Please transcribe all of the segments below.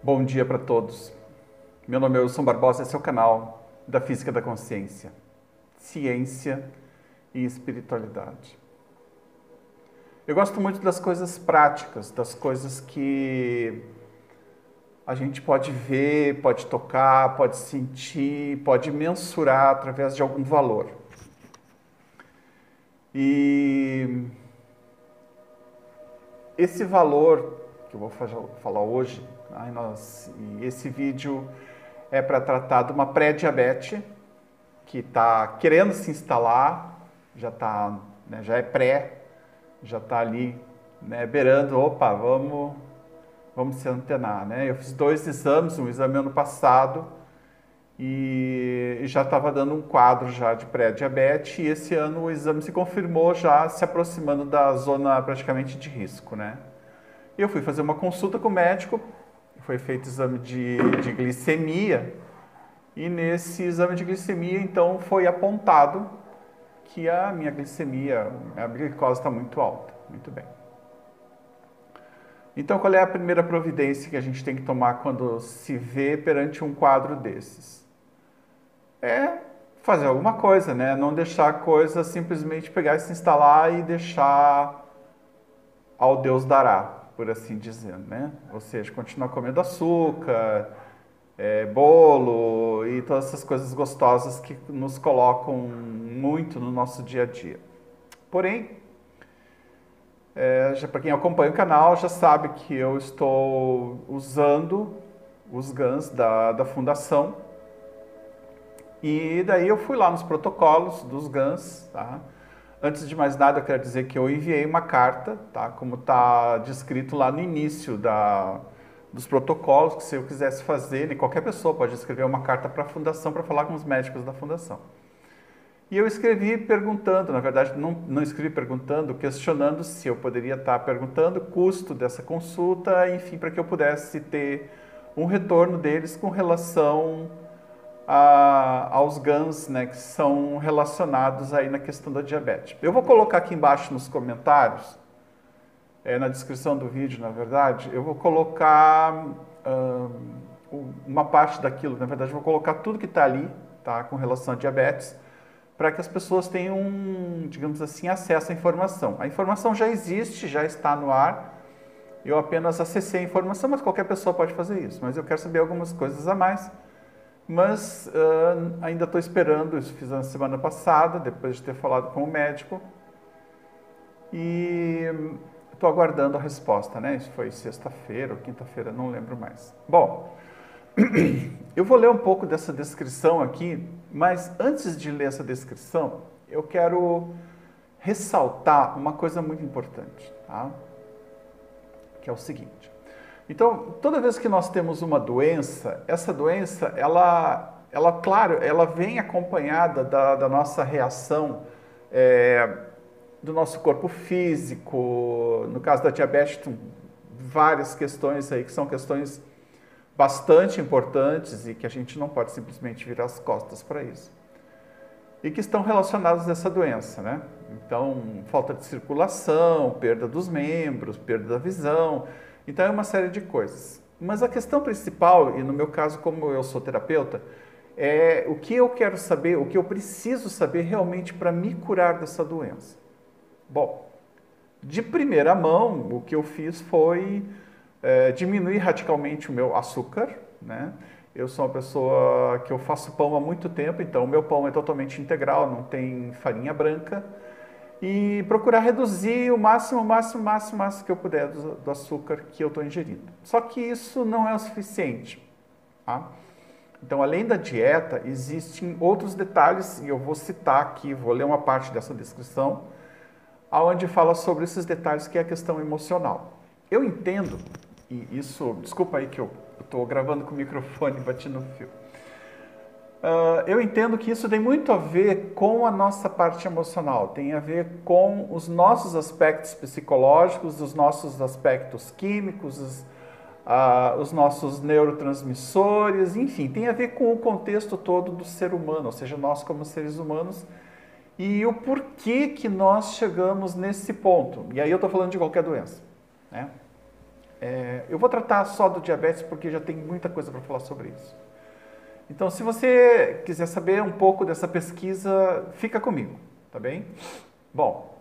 Bom dia para todos. Meu nome é Wilson Barbosa, esse é o canal da Física da Consciência, Ciência e Espiritualidade. Eu gosto muito das coisas práticas, das coisas que a gente pode ver, pode tocar, pode sentir, pode mensurar através de algum valor. E esse valor que eu vou falar hoje, e esse vídeo é para tratar de uma pré-diabetes que está querendo se instalar, já é pré, já está ali, né, beirando, opa, vamos se antenar, né? Eu fiz 2 exames, um exame ano passado e já estava dando um quadro já de pré-diabetes e esse ano o exame se confirmou já se aproximando da zona praticamente de risco, né? E eu fui fazer uma consulta com o médico, foi feito exame de glicemia e nesse exame de glicemia então foi apontado que a minha glicemia, a glicose está muito alta. Muito bem. Então qual é a primeira providência que a gente tem que tomar quando se vê perante um quadro desses? É fazer alguma coisa, né? Não deixar a coisa simplesmente pegar e se instalar e deixar ao Deus dará, por assim dizer, né? Ou seja, continuar comendo açúcar, bolo e todas essas coisas gostosas que nos colocam muito no nosso dia a dia. Porém, já para quem acompanha o canal já sabe que eu estou usando os GANs da Fundação e daí eu fui lá nos protocolos dos GANs, tá? Antes de mais nada, eu quero dizer que eu enviei uma carta, tá? Como está descrito lá no início dos protocolos, que se eu quisesse fazer, né, qualquer pessoa pode escrever uma carta para a Fundação para falar com os médicos da Fundação. E eu escrevi perguntando, na verdade não escrevi perguntando, questionando se eu poderia estar perguntando o custo dessa consulta, enfim, para que eu pudesse ter um retorno deles com relação aos GANs, né, que são relacionados aí na questão da diabetes. Eu vou colocar aqui embaixo nos comentários, na descrição do vídeo, na verdade, eu vou colocar uma parte daquilo, na verdade, eu vou colocar tudo que está ali, tá, com relação à diabetes, para que as pessoas tenham, digamos assim, acesso à informação. A informação já existe, já está no ar, eu apenas acessei a informação, mas qualquer pessoa pode fazer isso, mas eu quero saber algumas coisas a mais. Mas ainda estou esperando, isso fiz na semana passada, depois de ter falado com o médico. E estou aguardando a resposta, né? Isso foi sexta-feira ou quinta-feira, não lembro mais. Bom, eu vou ler um pouco dessa descrição aqui, mas antes de ler essa descrição, eu quero ressaltar uma coisa muito importante, tá? Que é o seguinte. Então, toda vez que nós temos uma doença, essa doença, claro, ela vem acompanhada da nossa reação, do nosso corpo físico. No caso da diabetes, tem várias questões aí que são questões bastante importantes e que a gente não pode simplesmente virar as costas para isso. E que estão relacionadas a essa doença, né? Então, falta de circulação, perda dos membros, perda da visão. Então, é uma série de coisas. Mas a questão principal, e no meu caso, como eu sou terapeuta, é o que eu quero saber, o que eu preciso saber realmente para me curar dessa doença. Bom, de primeira mão, o que eu fiz foi diminuir radicalmente o meu açúcar, né? Eu sou uma pessoa que eu faço pão há muito tempo, então o meu pão é totalmente integral, não tem farinha branca. E procurar reduzir o máximo que eu puder do açúcar que eu estou ingerindo. Só que isso não é o suficiente, tá? Então, além da dieta, existem outros detalhes, e eu vou citar aqui, vou ler uma parte dessa descrição, onde fala sobre esses detalhes, que é a questão emocional. Eu entendo, e isso, desculpa aí que eu estou gravando com o microfone e bati no fio. Eu entendo que isso tem muito a ver com a nossa parte emocional, tem a ver com os nossos aspectos psicológicos, os nossos aspectos químicos, os nossos neurotransmissores, enfim, tem a ver com o contexto todo do ser humano, ou seja, nós como seres humanos, e o porquê que nós chegamos nesse ponto. E aí eu estou falando de qualquer doença, né? Eu vou tratar só do diabetes porque já tem muita coisa para falar sobre isso. Então, se você quiser saber um pouco dessa pesquisa, fica comigo, tá bem? Bom,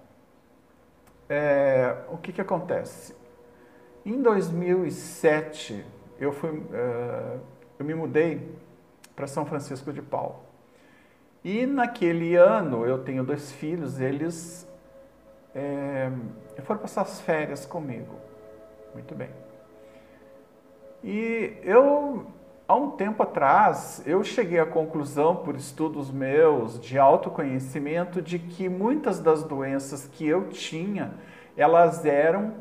o que acontece? Em 2007, eu me mudei para São Francisco de Paula. E naquele ano, eu tenho 2 filhos, eles foram passar as férias comigo. Muito bem. E há um tempo atrás, eu cheguei à conclusão, por estudos meus de autoconhecimento, de que muitas das doenças que eu tinha, elas eram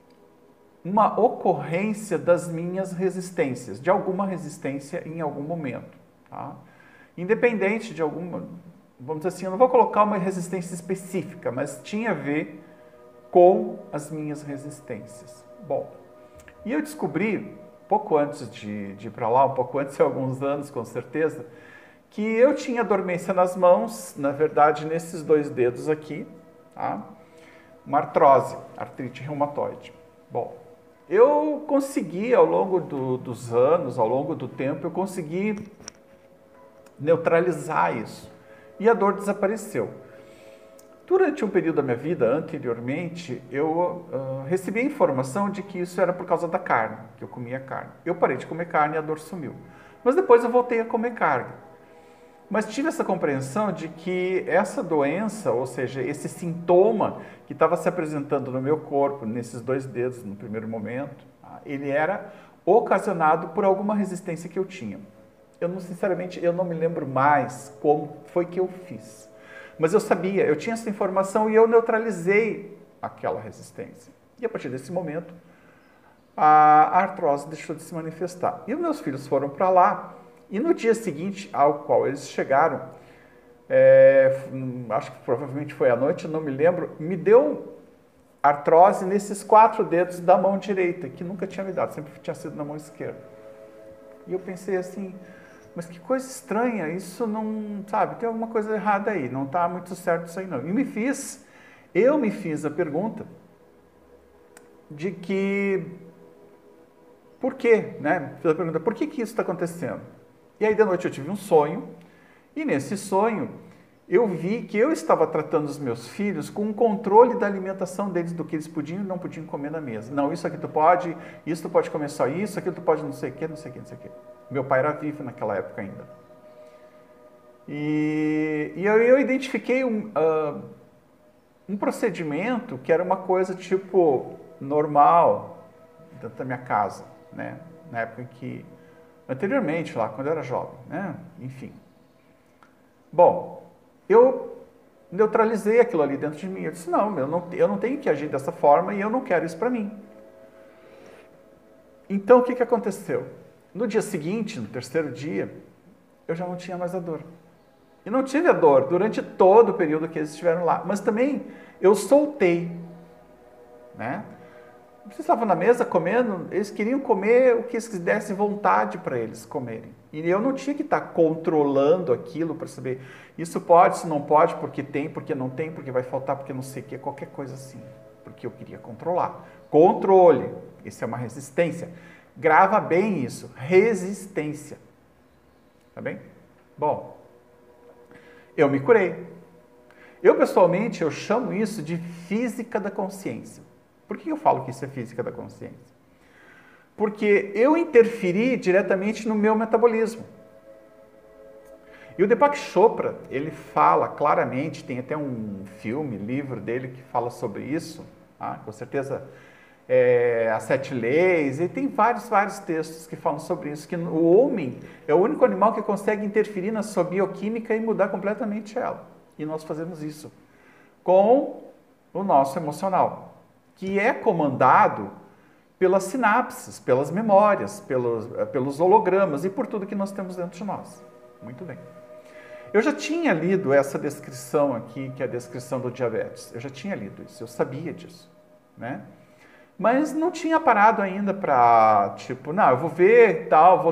uma ocorrência das minhas resistências, de alguma resistência em algum momento. Tá? Independente de alguma, vamos dizer assim, eu não vou colocar uma resistência específica, mas tinha a ver com as minhas resistências. Bom, e eu descobri, pouco antes de ir para lá, um pouco antes de alguns anos, com certeza, que eu tinha dormência nas mãos, na verdade, nesses 2 dedos aqui, tá? Uma artrose, artrite reumatoide. Bom, eu consegui, ao longo dos anos, ao longo do tempo, eu consegui neutralizar isso. E a dor desapareceu. Durante um período da minha vida, anteriormente, eu recebi a informação de que isso era por causa da carne, que eu comia carne. Eu parei de comer carne e a dor sumiu. Mas depois eu voltei a comer carne. Mas tive essa compreensão de que essa doença, ou seja, esse sintoma que estava se apresentando no meu corpo, nesses 2 dedos no primeiro momento, ele era ocasionado por alguma resistência que eu tinha. Sinceramente, eu não me lembro mais como foi que eu fiz. Mas eu sabia, eu tinha essa informação e eu neutralizei aquela resistência. E a partir desse momento, a artrose deixou de se manifestar. E os meus filhos foram para lá. E no dia seguinte ao qual eles chegaram, acho que provavelmente foi à noite, eu não me lembro, me deu artrose nesses 4 dedos da mão direita, que nunca tinha me dado, sempre tinha sido na mão esquerda. E eu pensei assim, mas que coisa estranha, isso não, sabe, tem alguma coisa errada aí, não está muito certo isso aí não. E eu me fiz a pergunta de que, por quê, né? Fiz a pergunta, por que isso está acontecendo? E aí de noite eu tive um sonho, e nesse sonho eu vi que eu estava tratando os meus filhos com um controle da alimentação deles, do que eles podiam e não podiam comer na mesa. Não, isso aqui tu pode, isso tu pode comer só isso, aquilo tu pode não sei o que, não sei o que, não sei o que. Meu pai era vivo naquela época ainda. E eu identifiquei um procedimento que era uma coisa tipo normal dentro da minha casa, né? Na época em que, anteriormente lá, quando eu era jovem, né? Enfim. Bom, eu neutralizei aquilo ali dentro de mim. Eu disse, não, eu não tenho que agir dessa forma e eu não quero isso para mim. Então, o que aconteceu? No dia seguinte, no 3º dia, eu já não tinha mais a dor. E não tive a dor durante todo o período que eles estiveram lá. Mas também eu soltei, né? Eles estavam na mesa comendo, eles queriam comer o que eles dessem vontade para eles comerem. E eu não tinha que estar controlando aquilo para saber, isso pode, isso não pode, porque tem, porque não tem, porque vai faltar, porque não sei o que, qualquer coisa assim. Porque eu queria controlar. Controle, isso é uma resistência. Grava bem isso, resistência. Tá bem? Bom, eu me curei. Eu, pessoalmente, eu chamo isso de física da consciência. Por que eu falo que isso é física da consciência? Porque eu interferi diretamente no meu metabolismo. E o Deepak Chopra, ele fala claramente, tem até um filme, livro dele que fala sobre isso, com certeza, As 7 Leis, e tem vários textos que falam sobre isso, que o homem é o único animal que consegue interferir na sua bioquímica e mudar completamente ela. E nós fazemos isso com o nosso emocional, que é comandado pelas sinapses, pelas memórias, pelos hologramas e por tudo que nós temos dentro de nós. Muito bem. Eu já tinha lido essa descrição aqui, que é a descrição do diabetes. Eu já tinha lido isso, eu sabia disso, né? Mas não tinha parado ainda para, tipo, não, eu vou ver tal,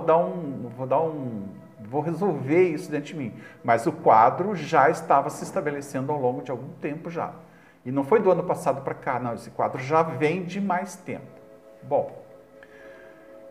vou resolver isso dentro de mim. Mas o quadro já estava se estabelecendo ao longo de algum tempo já. E não foi do ano passado para cá, não, esse quadro já vem de mais tempo. Bom,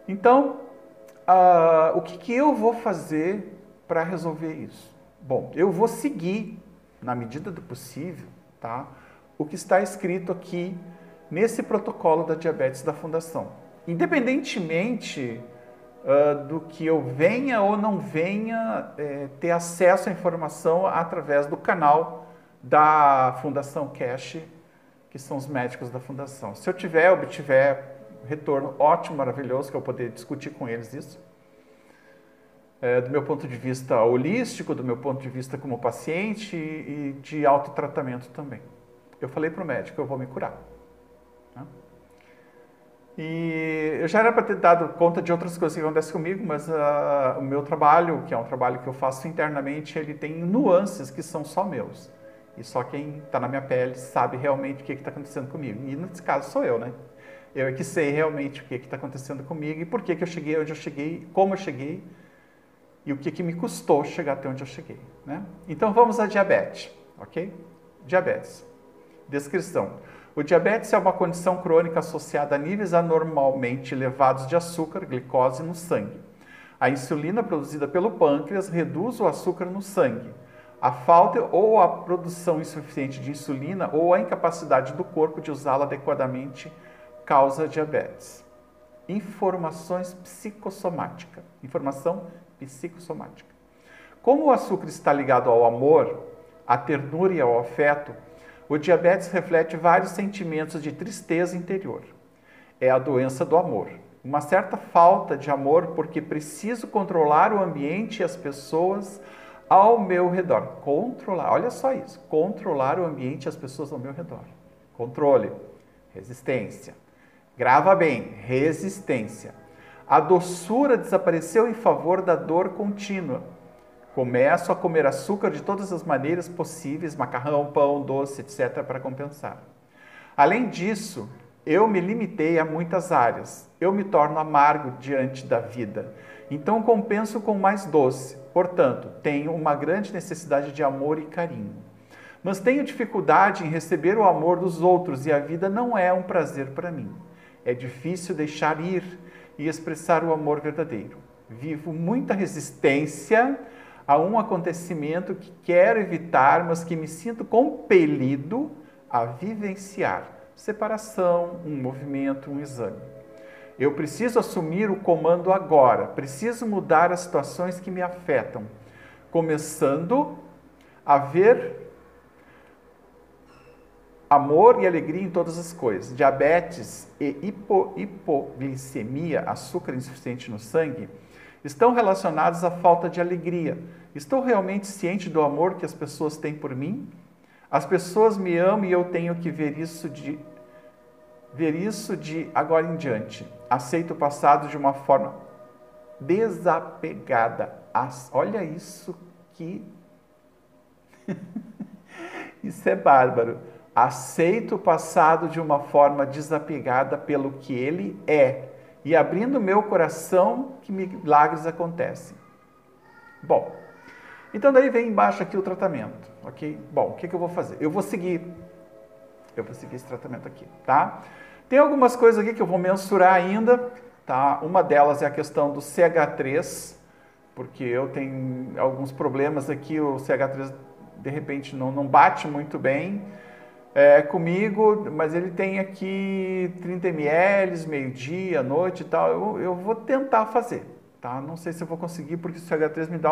Então, o que eu vou fazer para resolver isso? Bom, eu vou seguir, na medida do possível, tá, o que está escrito aqui nesse protocolo da diabetes da Fundação. Independentemente do que eu venha ou não venha ter acesso à informação através do canal da Fundação Cash, que são os médicos da Fundação. Se eu obtiver retorno ótimo, maravilhoso, que eu poder discutir com eles isso, do meu ponto de vista holístico, do meu ponto de vista como paciente e de autotratamento também. Eu falei para o médico, eu vou me curar. Tá? E eu já era para ter dado conta de outras coisas que acontecem comigo, mas o meu trabalho, que é um trabalho que eu faço internamente, ele tem nuances que são só meus. E só quem está na minha pele sabe realmente o que está acontecendo comigo. E nesse caso sou eu, né? Eu é que sei realmente o que está acontecendo comigo e por que eu cheguei onde eu cheguei, como eu cheguei e o que me custou chegar até onde eu cheguei. Né? Então vamos à diabetes, ok? Diabetes. Descrição. O diabetes é uma condição crônica associada a níveis anormalmente elevados de açúcar, glicose no sangue. A insulina produzida pelo pâncreas reduz o açúcar no sangue. A falta ou a produção insuficiente de insulina ou a incapacidade do corpo de usá-la adequadamente causa diabetes. Informação psicossomática. Como o açúcar está ligado ao amor, à ternura e ao afeto, o diabetes reflete vários sentimentos de tristeza interior. É a doença do amor. Uma certa falta de amor porque preciso controlar o ambiente e as pessoas ao meu redor. Controlar, olha só isso. Controlar o ambiente e as pessoas ao meu redor. Controle. Resistência. Grava bem. Resistência. A doçura desapareceu em favor da dor contínua. Começo a comer açúcar de todas as maneiras possíveis, macarrão, pão, doce, etc., para compensar. Além disso, eu me limitei a muitas áreas. Eu me torno amargo diante da vida. Então compenso com mais doce. Portanto, tenho uma grande necessidade de amor e carinho. Mas tenho dificuldade em receber o amor dos outros e a vida não é um prazer para mim. É difícil deixar ir e expressar o amor verdadeiro. Vivo muita resistência a um acontecimento que quero evitar, mas que me sinto compelido a vivenciar. Separação, um movimento, um exame. Eu preciso assumir o comando agora, preciso mudar as situações que me afetam, começando a ver amor e alegria em todas as coisas. Diabetes e hipoglicemia, açúcar insuficiente no sangue, estão relacionados à falta de alegria. Estou realmente ciente do amor que as pessoas têm por mim? As pessoas me amam e eu tenho que ver isso de agora em diante. Aceito o passado de uma forma desapegada. Olha isso que... Isso é bárbaro. Aceito o passado de uma forma desapegada pelo que ele é. E abrindo meu coração, que milagres acontecem. Bom, então daí vem embaixo aqui o tratamento, ok? Bom, o que eu vou fazer? Eu vou seguir esse tratamento aqui, tá? Tem algumas coisas aqui que eu vou mensurar ainda, tá? Uma delas é a questão do CH3, porque eu tenho alguns problemas aqui, o CH3 de repente não bate muito bem comigo, mas ele tem aqui 30 ml, meio-dia, noite e tal. Eu vou tentar fazer, tá? Não sei se eu vou conseguir, porque o CH3 me dá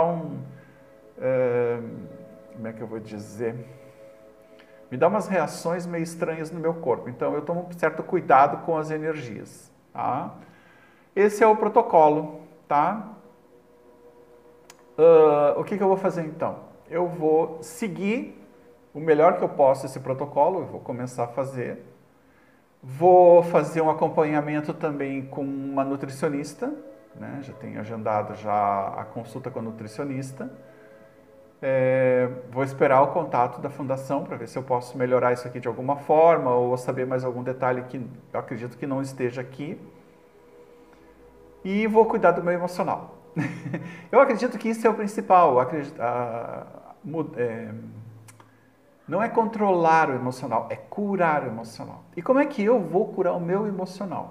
como é que eu vou dizer? Me dá umas reações meio estranhas no meu corpo. Então, eu tomo um certo cuidado com as energias, tá? Esse é o protocolo, tá? O que eu vou fazer, então? Eu vou seguir o melhor que eu posso esse protocolo, eu vou começar a fazer. Vou fazer um acompanhamento também com uma nutricionista, né? Já tenho agendado a consulta com a nutricionista. Vou esperar o contato da fundação para ver se eu posso melhorar isso aqui de alguma forma ou saber mais algum detalhe que eu acredito que não esteja aqui. E vou cuidar do meu emocional. Eu acredito que isso é o principal. Não é controlar o emocional, é curar o emocional. E como é que eu vou curar o meu emocional?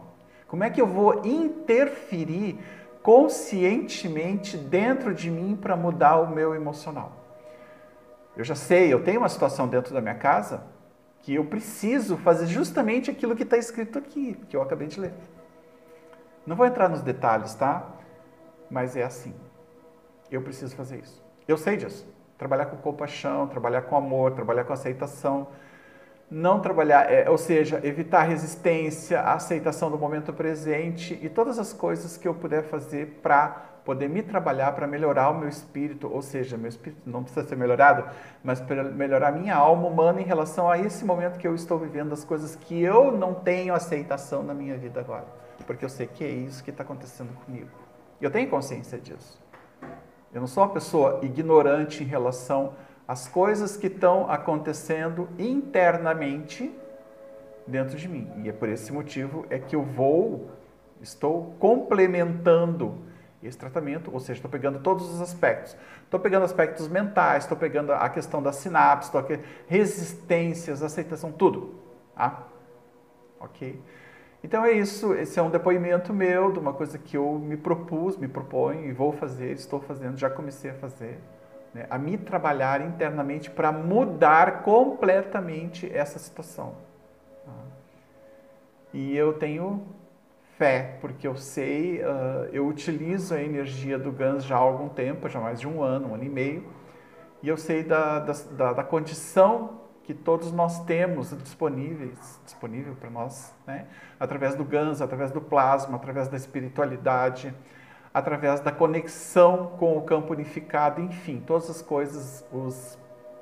Como é que eu vou interferir conscientemente dentro de mim para mudar o meu emocional? Eu já sei, eu tenho uma situação dentro da minha casa que eu preciso fazer justamente aquilo que está escrito aqui, que eu acabei de ler. Não vou entrar nos detalhes, tá? Mas é assim. Eu preciso fazer isso. Eu sei disso. Trabalhar com compaixão, trabalhar com amor, trabalhar com aceitação. Não trabalhar, ou seja, evitar a resistência, a aceitação do momento presente e todas as coisas que eu puder fazer para poder me trabalhar, para melhorar o meu espírito, ou seja, meu espírito não precisa ser melhorado, mas para melhorar a minha alma humana em relação a esse momento que eu estou vivendo, as coisas que eu não tenho aceitação na minha vida agora. Porque eu sei que é isso que está acontecendo comigo. Eu tenho consciência disso. Eu não sou uma pessoa ignorante em relação às coisas que estão acontecendo internamente dentro de mim. E é por esse motivo é que estou complementando esse tratamento, ou seja, estou pegando todos os aspectos. Estou pegando aspectos mentais, estou pegando a questão da sinapse, resistências, aceitação, tudo. Tá? Ok? Então é isso, esse é um depoimento meu de uma coisa que eu me proponho e vou fazer, estou fazendo, já comecei a fazer, né, a me trabalhar internamente para mudar completamente essa situação. Tá? E eu tenho fé, porque eu sei, eu utilizo a energia do GANS já há algum tempo, já há mais de um ano e meio, e eu sei da condição que todos nós temos disponível para nós, né? Através do GANS, através do plasma, através da espiritualidade, através da conexão com o campo unificado, enfim, todas as coisas, os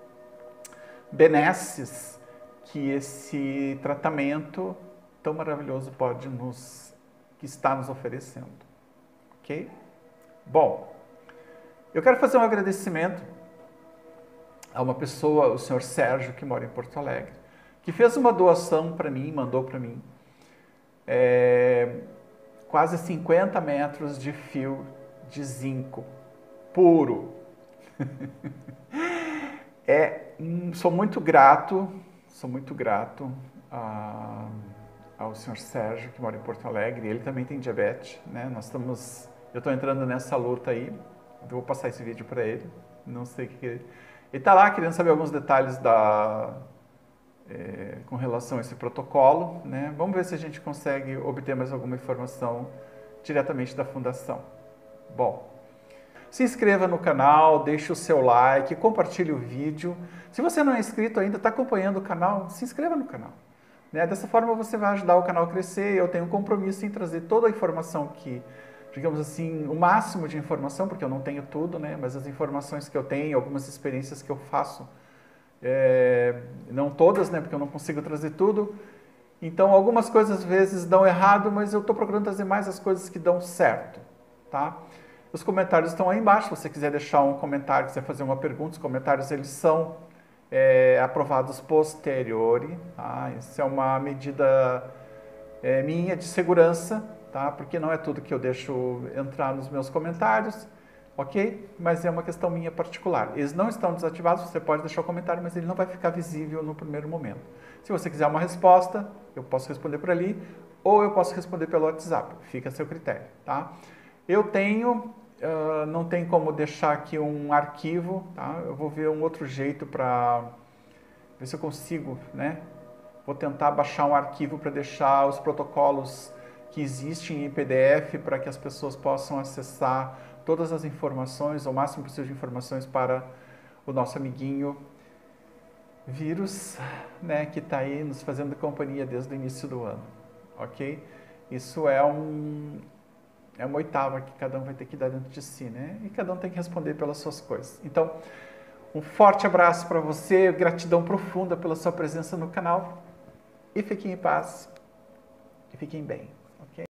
benesses que esse tratamento tão maravilhoso que está nos oferecendo, ok? Bom, eu quero fazer um agradecimento a uma pessoa, o senhor Sérgio, que mora em Porto Alegre, que fez uma doação para mim, mandou para mim, quase 50 metros de fio de zinco puro. Sou muito grato ao senhor Sérgio, que mora em Porto Alegre. Ele também tem diabetes, né? Eu estou entrando nessa luta aí. Eu vou passar esse vídeo para ele. Não sei o que ele está lá querendo saber alguns detalhes com relação a esse protocolo, né? Vamos ver se a gente consegue obter mais alguma informação diretamente da fundação. Bom, se inscreva no canal, deixe o seu like, compartilhe o vídeo. Se você não é inscrito ainda, está acompanhando o canal, se inscreva no canal. Né? Dessa forma você vai ajudar o canal a crescer. Eu tenho um compromisso em trazer toda a informação digamos assim, o máximo de informação, porque eu não tenho tudo, né? Mas as informações que eu tenho, algumas experiências que eu faço, não todas, né? Porque eu não consigo trazer tudo. Então, algumas coisas às vezes dão errado, mas eu estou procurando trazer mais as coisas que dão certo, tá? Os comentários estão aí embaixo, se você quiser deixar um comentário, quiser fazer uma pergunta, os comentários eles são aprovados posteriori, tá? Isso é uma medida minha de segurança, tá? Porque não é tudo que eu deixo entrar nos meus comentários, ok? Mas é uma questão minha particular. Eles não estão desativados, você pode deixar o comentário, mas ele não vai ficar visível no primeiro momento. Se você quiser uma resposta, eu posso responder por ali, ou eu posso responder pelo WhatsApp, fica a seu critério, tá? Eu não tem como deixar aqui um arquivo, tá? Eu vou ver um outro jeito para ver se eu consigo, né? Vou tentar baixar um arquivo para deixar os protocolos que existem em PDF para que as pessoas possam acessar todas as informações, o máximo possível de informações para o nosso amiguinho vírus, né, que está aí nos fazendo companhia desde o início do ano, ok? Isso é uma oitava que cada um vai ter que dar dentro de si, né? E cada um tem que responder pelas suas coisas. Então, um forte abraço para você, gratidão profunda pela sua presença no canal e fiquem em paz e fiquem bem.